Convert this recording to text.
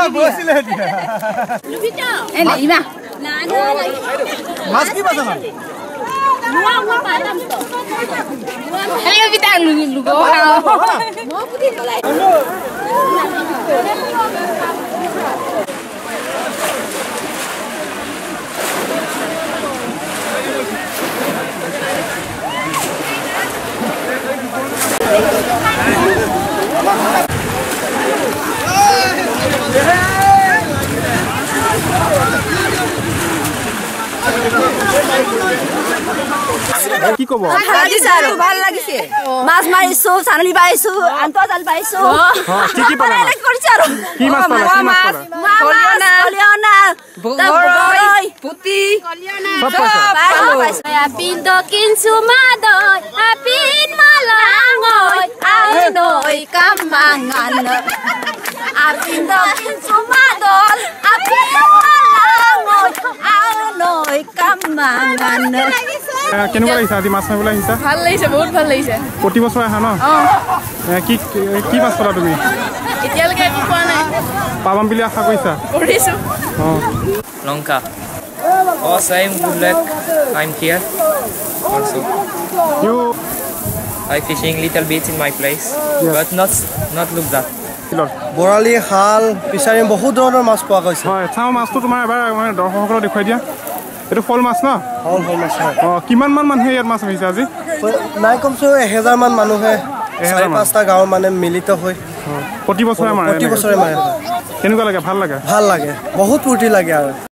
বসিলে দিয়া লুবিটা এ লাইবা না না মাছ কি বাজা না Mua param to. Ayo kita lugo. Mau putih tolai. কি কব ভাল লাগিছে মাছ মাৰিছো চাননি পাইছো আন্তজাল পাইছো কি কি পালা কৰিছে আৰু কি মাছ পালা কি মাছ পালা কলিয়না বগৈ পুতি সব পাইছো Pinto kinsumadoy, apin malangoy, anoy kamangan apindo sumadol apin malangoy anoy kamangan কেনেকুৱা লাগিছে আজি মাছ মাৰিবলৈ আহিছা ভাল লাগিছে বহুত ভাল লাগিছে প্ৰতি বছৰ আহা ন কি কি মাছ পালা তুমি এতিয়ালৈকে একো পোৱা নাই পাবাম বুলি আশা কৰিছা কৰিছো Lanka. Oh, same. Good luck. I'm here. Also, you I fishing little bit in my place, but not look that. বৰালি হাল পিছাৰি বহুত ধৰণৰ মাছ পোৱা গৈছে হয় চাও মাছটো তোমাৰ এবাৰ মানে দৰ্শকসকলক দেখুৱাই দিয়া এটো ফল মাছ ন হল মাছ কিমান মান মানুহে ইয়াত মাছ মাৰিছে আজি নাই কমছে 1000 মান মানুহে 4-5টা গাঁও মানে মিলিত হৈ প্ৰতি বছৰে মাৰে প্ৰতি বছৰে মাৰে কেনেকুৱা লাগে ভাল লাগে বহুত ফূৰ্তি লাগে আৰু